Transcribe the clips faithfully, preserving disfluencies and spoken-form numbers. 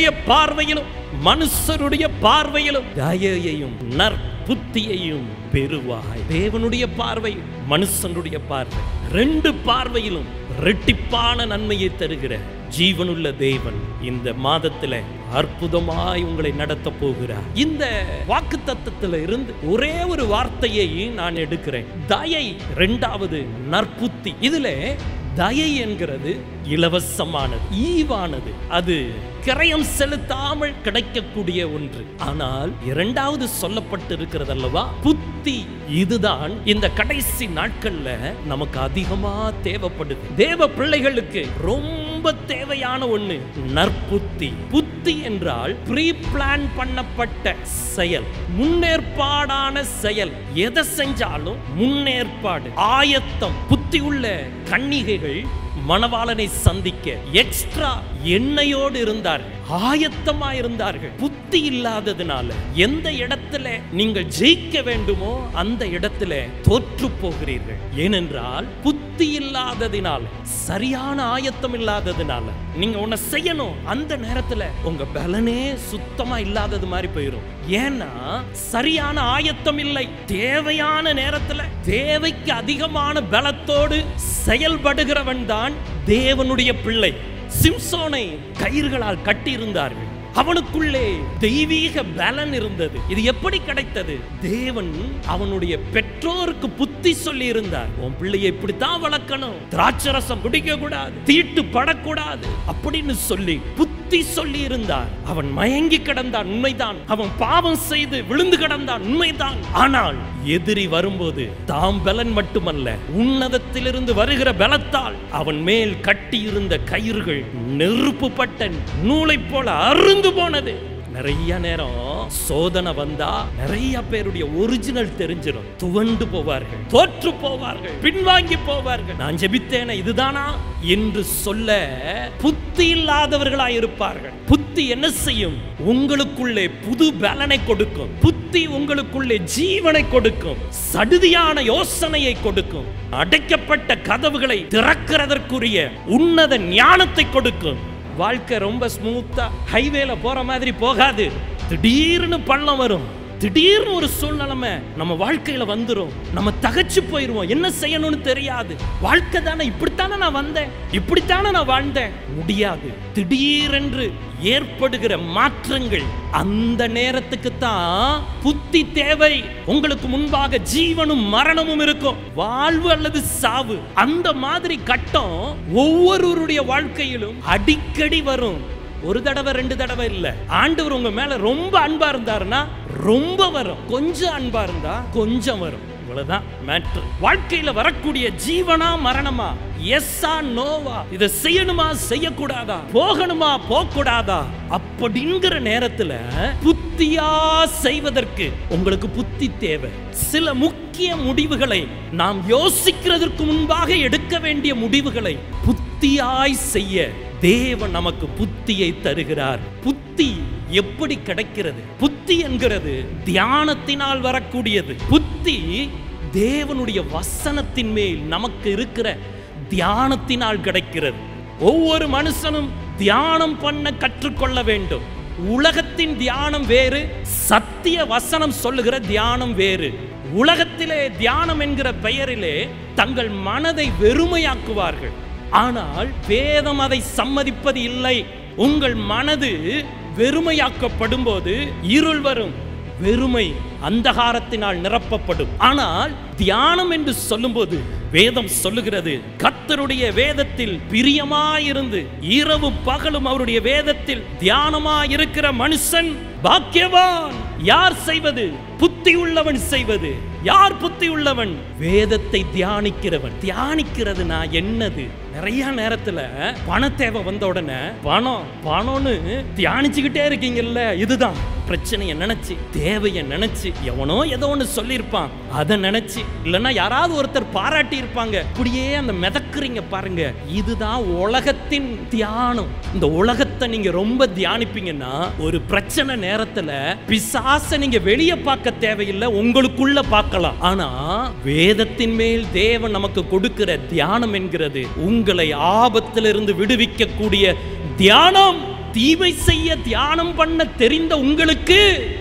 தேவனுடைய பார்வையிலும் மனுஷருடைய பார்வையிலும் தயையையும் நற்புத்தியையும் பெறுவாய். தேவனுடைய பார்வை, மனுஷனுடைய பார்வை, ரெண்டு பார்வையிலும் இரட்டிப்பான நன்மையை தருகிற ஜீவனுள்ள தேவன் இந்த மாதத்துல அற்புதமாய் உங்களை நடத்த போகிறார். இந்த வாக்குத்தத்தத்துல இருந்து ஒரே ஒரு வார்த்தையை நான் எடுக்கிறேன். தயை, இரண்டாவது நற்புத்தி. இதுல தயை என்கிறது இலவசமானது, ஈவானது, அது கிரயம் செலுத்தாமல் கிடைக்கக்கூடிய ஒன்று. ஆனால் இரண்டாவது சொல்லப்பட்டிருக்கிறது அல்லவா, புத்தி. இதுதான் இந்த கடைசி நாட்கள்ல நமக்கு அதிகமா தேவைப்படுது. தேவ பிள்ளைகளுக்கு ரொம்ப தேவையான ஒண்ணு நற்புத்தி. புத்தி என்றால் ப்ரீ பிளான் பண்ணப்பட்ட செயல், முன்னேற்பாடான செயல். எதை செஞ்சாலும் முன்னேற்பாடு, ஆயத்தம். புத்தி உள்ள கன்னிகைகள் மணவாளனை சந்திக்க எக்ஸ்ட்ரா எண்ணெயோடு இருந்தார்கள், ஆயத்தமா இருந்தார்கள். புத்தி இல்லாததுனால எந்த இடத்துல நீங்கள் ஜெயிக்க வேண்டுமோ அந்த இடத்துல தோற்று போகிறீர்கள். ஏனென்றால் புத்தி இல்லாததினால, சரியான ஆயத்தம் இல்லாததுனால நீங்க ஒன்ன செய்யணும், அந்த நேரத்துல உங்க பலனே சுத்தமா இல்லாதது மாதிரி போயிடும். ஏன்னா சரியான ஆயத்தம் இல்லை. தேவையான நேரத்துல தேவைக்கு அதிகமான பலத்தோடு செயல்படுகிறவன் தான் தேவனுடைய பிள்ளை. சிம்சோனை கயிறுகளால் கட்டி இருந்தார்கள். அவனுக்குள்ளே தெய்வீக பலன் இருந்தது. இது எப்படி கிடைத்தது? தேவன் அவனுடைய பெற்றோருக்கு புத்தி சொல்லி இருந்தார். உன் பிள்ளையை இப்படித்தான் வளர்க்கணும், திராட்சரசம் குடிக்க கூடாது, தீட்டு படக்கூடாது அப்படின்னு சொல்லி புத்தி சொல்லி இருந்தார். அவன் மயங்கி கிடந்தான், உண்மைதான். அவன் பாவம் செய்து விழுந்து கிடந்தான், உண்மைதான். ஆனால் எதிரி வரும்போது தாம் பலன் மட்டுமல்ல, உன்னதத்திலிருந்து வருகிற பலத்தால் அவன் மேல் கட்டி இருந்த கயிறுகள் நெருப்பு பட்ட நூலை போல அருந்து போனது. நிறைய நேரம் சோதனை வந்தா நிறைய பேருடைய ஒரிஜினல் தெரிஞ்சிடும். துவண்டு போவார்கள், தோற்று போவார்கள், பின்வாங்கி போவார்கள். நான் ஜெபித்தேனே இதுதானா என்று சொல்ல புத்தி இல்லாதவர்களாய் இருப்பார்கள். புத்தி என்ன செய்யும்? உங்களுக்குள்ளே புது பலனை கொடுக்கும். புத்தி உங்களுக்குள்ளே ஜீவனை கொடுக்கும், சடுதியான யோசனையை கொடுக்கும், அடைக்கப்பட்ட கதவுகளை திறக்கிறதற்குரிய உன்னத ஞானத்தை கொடுக்கும். வாழ்க்கை ரொம்ப ஸ்மூத்தா ஹைவேல போற மாதிரி போகாது. திடீர்னு பள்ளம் வரும், திடீர்னு ஒரு சூழ்நிலைமை நம்ம வாழ்க்கையில வந்துரும். நம்ம தகச்சு போயிருவோம், என்ன செய்யணும்னு தெரியாது. வாழ்க்கை தானே, இப்படித்தானே நான் வந்தேன், இப்படித்தானே நான் வாழ்ந்தேன். முடியாது. திடீரென்று ஏற்படுகிற மாற்றங்கள், அந்த நேரத்துக்கு தான் புத்தி தேவை. உங்களுக்கு முன்பாக ஜீவனும் மரணமும் இருக்கும், வாழ்வு அல்லது சாவு. அந்த மாதிரி கட்டம் ஒவ்வொருவருடைய வாழ்க்கையிலும் அடிக்கடி வரும். ஒரு தடவை ரெண்டு தடவை இல்ல. ஆண்டவர் உங்க மேல ரொம்ப அன்பா இருந்தாருன்னா ரொம்ப வரும், கொஞ்சம் அன்பா இருந்தா கொஞ்சம் வரும். இவ்வளவுதான் மேட்டர். வாழ்க்கையில வரக்கூடிய ஜீவனா மரணமா, எஸ்ஸா நோவா, இதை செய்யணுமா செய்யக்கூடாதா, போகணுமா போகக்கூடாதா அப்படிங்கிற நேரத்துல புத்தியா செய்வதற்கு உங்களுக்கு புத்தி தேவை. சில முக்கிய முடிவுகளை நாம் யோசிக்கிறதற்கு முன்பாக எடுக்க வேண்டிய முடிவுகளை புத்தியாய் செய்ய தேவன் நமக்கு புத்தியை தருகிறார். புத்தி எப்படி கிடைக்கிறது? புத்தி என்கிறது தியானத்தினால் வரக்கூடியது. புத்தி தேவனுடைய வசனத்தின் மேல் நமக்கு இருக்கிற தியானத்தினால் கிடைக்கிறது. ஒவ்வொரு மனுஷனும் தியானம் பண்ண கற்றுக்கொள்ள வேண்டும். உலகத்தின் தியானம் வேறு, சத்திய வசனம் சொல்லுகிற தியானம் வேறு. உலகத்திலே தியானம் என்கிற பெயரிலே தங்கள் மனதை வெறுமையாக்குவார்கள். ஆனால் வேதம் அதை சம்மதிப்பது இல்லை. உங்கள் மனது வெறுமையாக்கப்படும் போது இருள் வரும், வெறுமை அந்தகாரத்தினால் நிரப்பப்படும். ஆனால் தியானம் என்று சொல்லும்போது வேதம் சொல்லுகிறது, கர்த்தருடைய வேதத்தில் பிரியமாயிருந்து இரவு பகலும் அவருடைய வேதத்தில் தியானமாயிருக்கிற மனுஷன் பாக்கியவான். யார் செய்வது? புத்தி உள்ளவன் செய்வது. யார் புத்தி உள்ளவன்? வேதத்தை தியானிக்கிறவன். தியானிக்கிறதுனா என்னது? நிறைய நேரத்துல பண தேவை வந்த உடனே பணம் பணம்னு தியானிச்சுக்கிட்டே இருக்கீங்கல்ல, இதுதான் பிரச்சனையை நினைச்சு, தேவையை நினைச்சு, எவனோ ஏதோ ஒன்று சொல்லியிருப்பான் அதை நினைச்சு, இல்லைன்னா யாராவது ஒருத்தர் பாராட்டி இருப்பாங்க, இப்படியே அந்த மிதக்குறீங்க பாருங்க. இதுதான் உலகத்தின் தியானம். இந்த உலகத்தை நீங்க ரொம்ப தியானிப்பீங்கன்னா ஒரு பிரச்சனை நேரத்துல பிசாசை நீங்க வெளியே பார்க்க தேவையில்லை, உங்களுக்குள்ள பார்க்கலாம். ஆனா வேதத்தின் மேல் தேவன் நமக்கு கொடுக்கிற தியானம் என்கிறது உங்களை ஆபத்திலிருந்து விடுவிக்க கூடிய தியானம். தீமை செய்ய தியானம் பண்ண தெரிந்த உங்களுக்கு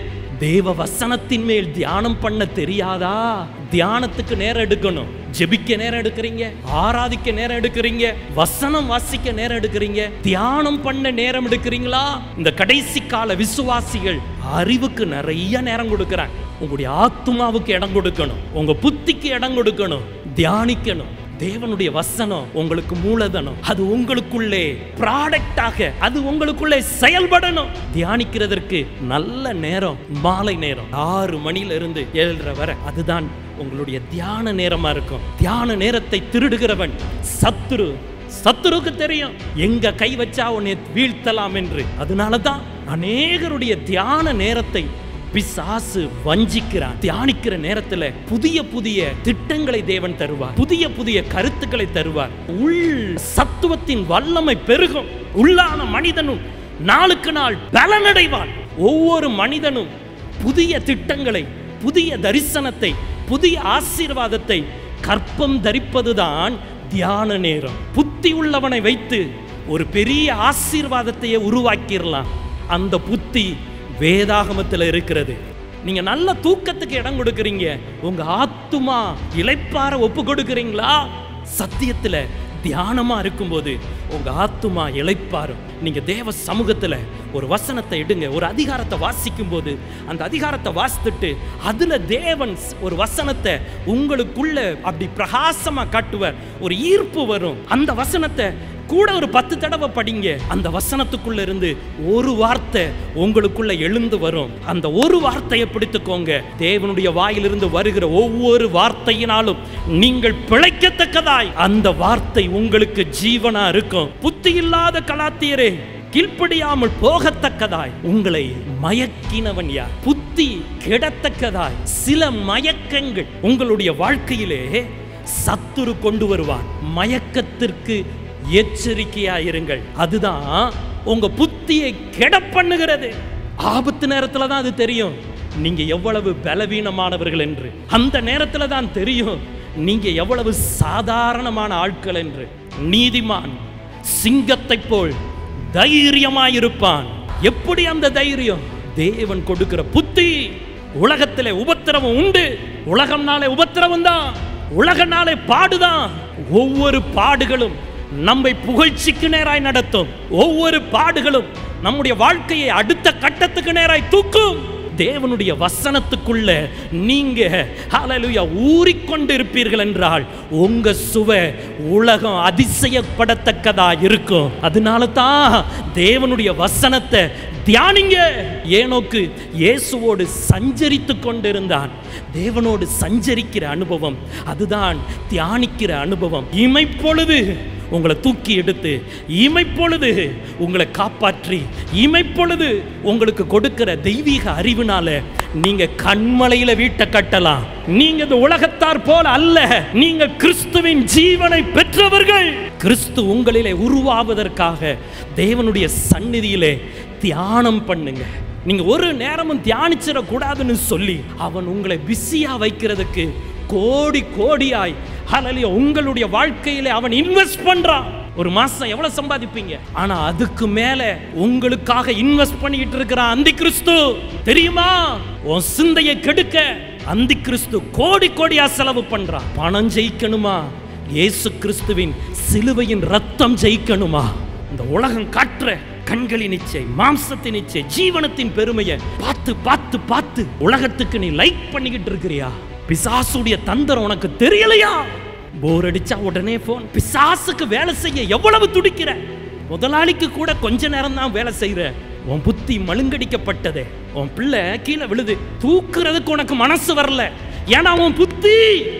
தேவ வசனத்தின் மேல் தியானம் பண்ண தெரியாதா? தியானத்துக்கு நேரம் எடுக்கணும். ஜெபிக்க நேரம் எடுக்கிறீங்க, ஆராதிக்க நேரம் எடுக்கிறீங்க, வசனம் வாசிக்க நேரம் எடுக்கிறீங்க, தியானம் பண்ண நேரம் எடுக்கிறீங்களா? இந்த கடைசி கால விசுவாசிகள் அறிவுக்கு நிறைய நேரம் கொடுக்கிறாங்க. உங்களுடைய ஆத்துமாவுக்கு இடம் கொடுக்கணும், உங்க புத்திக்கு இடம் கொடுக்கணும், தியானிக்கணும். தேவனுடைய வசனம் உங்களுக்கு மூலதனம். அது உங்களுக்குள்ளே ப்ராடக்டாக அது உங்களுக்குள்ளே செயல்படணும். தியானிக்கிறதற்கு நல்ல நேரம் மாலை நேரம் ஆறு மணில இருந்து ஏழரை வரை. அதுதான் உங்களுடைய தியான நேரமா இருக்கும். தியான நேரத்தை திருடுகிறவன் சத்துரு. சத்துருக்கு தெரியும் எங்க கை வச்சா உன்னை வீழ்த்தலாம் என்று. அதனாலதான் அநேகருடைய தியான நேரத்தை பிசாசு வஞ்சிக்கிறான். தியானிக்கிற நேரத்துல புதிய புதிய திட்டங்களை தேவன் தருவார், புதிய புதிய கருத்துக்களை தருவார். உள் சத்துவத்தின் வல்லமை பெருகும். உள்ளான மனிதனும் நாளுக்கு நாள் பலனடைவான். ஒவ்வொரு மனிதனும் புதிய திட்டங்களை, புதிய தரிசனத்தை, புதிய ஆசீர்வாதத்தை கற்பம் தரிப்பதுதான் தியான நேரம். புத்தி உள்ளவனை வைத்து ஒரு பெரிய ஆசீர்வாதத்தையே உருவாக்கிடலாம். அந்த புத்தி வேதாகமத்தில் இருக்கிறது. நீங்க நல்ல தூக்கத்துக்கு இடம் கொடுக்கிறீங்க, உங்க ஆத்துமா இளைப்பாற ஒப்பு கொடுக்கிறீங்களா? சத்தியத்துல தியானமா இருக்கும்போது உங்க ஆத்துமா இளைப்பாரும். நீங்க தேவ சமூகத்துல ஒரு வசனத்தை எடுங்க, ஒரு அதிகாரத்தை வாசிக்கும் போது அந்த அதிகாரத்தை வாசித்துட்டு அதுல தேவன் ஒரு வசனத்தை உங்களுக்குள்ள அப்படி பிரகாசமா காட்டுவார். ஒரு ஈர்ப்பு வரும். அந்த வசனத்தை கூட ஒரு பத்து தடவை படிங்க. அந்த வசனத்துக்குள்ள இருந்து ஒரு வார்த்தை உங்களுக்குள்ள எழுந்து வரும். அந்த ஒரு வார்த்தையை பிடித்துக்கோங்க. தேவனுடைய வாயிலிருந்து வருகிற ஒவ்வொரு வார்த்தையினாலும் நீங்கள் பிழைக்கத்தக்கதாய் அந்த வார்த்தை உங்களுக்கு ஜீவனா இருக்கும். புத்தி இல்லாத கலாத்தியரே, கீழ்ப்படியாமல் போகத்தக்கதாய் உங்களை மயக்கினவன் யார்? புத்தி கெடத்தக்கதாய் சில மயக்கங்கள் உங்களுடைய வாழ்க்கையிலே சத்துரு கொண்டு வருவான். மயக்கத்திற்கு எச்சரிக்கையா இருங்கள். அதுதான் உங்க புத்தியை கெட பண்ணுகிறது. ஆபத்து நேரத்துல தான் அது தெரியும் நீங்க எவ்வளவு பலவீனமானவர்கள் என்று. அந்த நேரத்துல தான் தெரியும் நீங்க எவ்வளவு சாதாரணமான ஆட்கள் என்று. நீதிமான் சிங்கத்தை போல் தைரியமாயிருப்பான். எப்படி அந்த தைரியம்? தேவன் கொடுக்கிற புத்தி. உலகத்திலே உபத்திரவம் உண்டு. உலகம்னாலே உபத்திரவம் தான், உலகனாலே பாடுதான். ஒவ்வொரு பாடுகளும் நம்மை புகழ்ச்சிக்கு நேராய் நடத்தும். ஒவ்வொரு பாடுகளும் நம்முடைய வாழ்க்கையை அடுத்த கட்டத்துக்கு நேராய் தூக்கும். தேவனுடைய வசனத்துக்குள்ள நீங்க ஹல்லேலூயா ஊறிக்கொண்டு இருப்பீர்கள் என்றால் உங்க சுவை உலகம் அதிசயப்படத்தக்கதா இருக்கும். அதனால தான் தேவனுடைய வசனத்தை தியானிங்க. ஏனோக்கு இயேசுவோடு சஞ்சரித்து கொண்டிருந்தான். தேவனோடு சஞ்சரிக்கிற அனுபவம் அதுதான் தியானிக்கிற அனுபவம். இமைப்பொழுது உங்களை தூக்கி எடுத்து, இமைப்பொழுது உங்களை காப்பாற்றி, இமைப்பொழுது உங்களுக்கு கொடுக்கிற தெய்வீக அறிவினால நீங்க கண்மலையில வீட்டை கட்டலாம். நீங்க இந்த உலகத்தார் போல அல்ல. நீங்க கிறிஸ்துவின் ஜீவனை பெற்றவர்கள். கிறிஸ்து உங்களிலே உருவாவதற்காக தேவனுடைய சந்நிதியிலே தியானம் பண்ணுங்க. நீங்க ஒரு நேரமும் தியானிச்சிட கூடாதுன்னு சொல்லி அவன் உங்களை பிஸியா வைக்கிறதுக்கு கோடி கோடியாய் ஹல்லேலூயா உங்களுடைய வாழ்க்கையிலே அவன் இன்வெஸ்ட் பண்றான். ஒரு மாசம் எவ்வளவு சம்பாதிப்பீங்க? ஆனா அதுக்கு மேல உங்களுக்காக இன்வெஸ்ட் பண்ணிட்டு இருக்கிறான் அந்தி கிறிஸ்து. தெரியுமா? உன் சிந்தையை கெடுக்க அந்தி கிறிஸ்து கோடி கோடியா செலவு பண்றான். பணம் ஜெயிக்கணுமா? இயேசு கிறிஸ்துவின் சிலுவையின் ரத்தம் ஜெயிக்கணுமா? இந்த உலகம் காட்டுற கண்களின் இச்சை, மாம்சத்தின் இச்சை, ஜீவனத்தின் பெருமையை பார்த்து பார்த்து பார்த்து உலகத்துக்கு நீ லைக் பண்ணிக்கிட்டு இருக்கிறியா? பிசாசுடைய தந்திரம் உனக்கு தெரியலையா? போர் அடிச்சா உடனே போன். பிசாசுக்கு வேலை செய்ய எவ்வளவு துடிக்கிற. முதலாளிக்கு கூட கொஞ்ச நேரம் தான் வேலை செய்யற. உன் புத்தி மழுங்கடிக்கப்பட்டதே. உன் பிள்ளை கீழே விழுது, தூக்குறதுக்கு உனக்கு மனசு வரல. ஏன்னா உன் புத்தி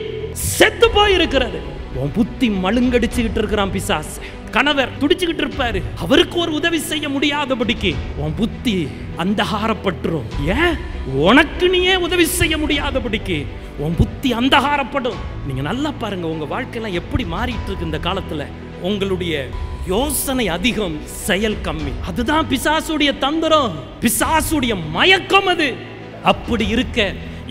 செத்து போய் இருக்கிறது. உன் புத்தி மழுங்கடிச்சுக்கிட்டு இருக்கிறான் பிசாசு. கணவர் துடிச்சுக்கிட்டு இருப்பாரு, அவருக்கு ஒரு உதவி செய்ய முடியாதபடிக்கு உன் புத்தி அந்தகாரப்பட்டுரும். ஏன்? உனக்கு நீயே உதவி செய்ய முடியாதபடிக்கு உன் புத்தி அந்தகாரப்படும். நீங்க நல்லா பாருங்க, உங்க வாழ்க்கையெல்லாம் எப்படி மாறிட்டு இருக்கு இந்த காலத்துல. உங்களுடைய யோசனை அதிகம், செயல் கம்மி. அதுதான் பிசாசுடைய தந்திரம், பிசாசுடைய மயக்கம் அது. அப்படி இருக்க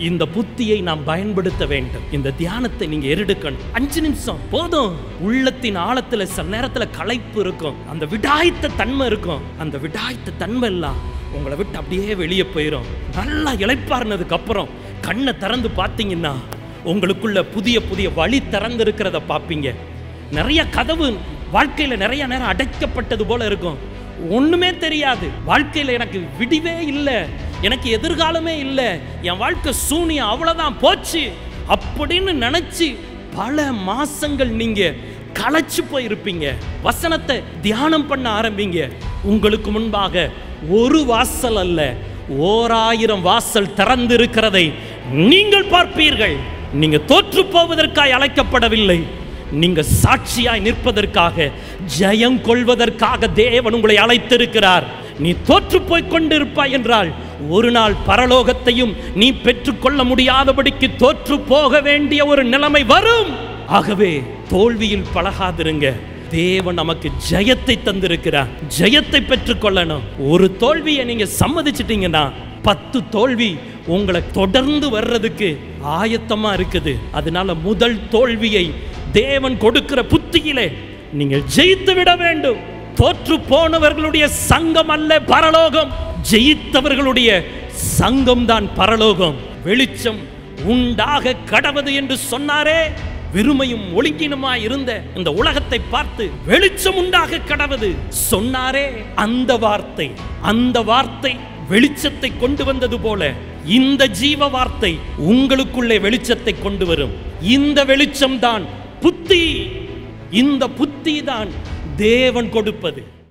இந்த புத்தியை நாம் பயன்படுத்த வேண்டும். இந்த தியானத்தை நீங்க எடுக்கணும். அஞ்சு நிமிஷம் போதும். உள்ளத்தின் ஆழத்துல சில நேரத்துல களைப்பு இருக்கும், அந்த விடாய்த்த தன்மை இருக்கும். அந்த விடாய்த்த தன்மை எல்லாம் உங்களை விட்டு அப்படியே வெளியே போயிடும். நல்லா இளைப்பாறுனதுக்கு அப்புறம் கண்ணை திறந்து பார்த்தீங்கன்னா உங்களுக்குள்ள புதிய புதிய வழி திறந்து இருக்கிறத பார்ப்பீங்க. நிறைய கதவு வாழ்க்கையில நிறைய நேரம் அடைக்கப்பட்டது போல இருக்கும். ஒண்ணுமே தெரியாது. வாழ்க்கையில எனக்கு விடிவே இல்லை, எனக்கு எதிர்காலமே இல்லை, என் வாழ்க்கை சூனியம், அவ்வளவுதான் போச்சு அப்படின்னு நினைச்சு பல மாசங்கள் நீங்க களைச்சு போயிருப்பீங்க. வசனத்தை தியானம் பண்ண ஆரம்பிங்க. உங்களுக்கு முன்பாக ஒரு வாசல் அல்ல, ஓராயிரம் வாசல் திறந்து இருக்கிறதை நீங்கள் பார்ப்பீர்கள். நீங்க தோற்று போவதற்காக அழைக்கப்படவில்லை, நீங்க சாட்சியாய் நிற்பதற்காக, ஜெயம் கொள்வதற்காக தேவன் உங்களை அழைத்திருக்கிறார். நீ தோற்று போய் கொண்டிருப்பாய் என்றால் ஒரு நாள் பரலோகத்தையும் நீ பெற்றுக்கொள்ள முடியாதபடிக்கு தோற்று போக வேண்டிய ஒரு நிலைமை வரும். ஆகவே தோல்வியில் பழகாதிருங்க. தேவன் நமக்கு ஜெயத்தை தந்திருக்கிறார். ஜெயத்தை பெற்றுக்கொள்ளணும். ஒரு தோல்வியை நீங்க சம்மதிச்சிட்டீங்கன்னா பத்து தோல்வி உங்களை தொடர்ந்து வர்றதுக்கு ஆயத்தமா இருக்குது. அதனால முதல் தோல்வியை தேவன் கொடுக்கிற புத்தியிலே நீங்கள் ஜெயித்து விட வேண்டும். தோற்று போனவர்களுடைய சங்கம் அல்ல பரலோகம், ஜெயித்தவர்களுடைய சங்கம் தான் பரலோகம். வெளிச்சம் உண்டாக கடவது என்று சொன்னாரே, வெறுமையும் ஒழுங்கினுமாய் இருந்த இந்த உலகத்தை பார்த்து வெளிச்சம் உண்டாக கடவது சொன்னாரே, அந்த வார்த்தை அந்த வார்த்தை வெளிச்சத்தை கொண்டு வந்தது போல இந்த ஜீவ வார்த்தை உங்களுக்குள்ளே வெளிச்சத்தை கொண்டு வரும். இந்த வெளிச்சம் தான் புத்தி. இந்த புத்தி தான் தேவன் கொடுப்பது.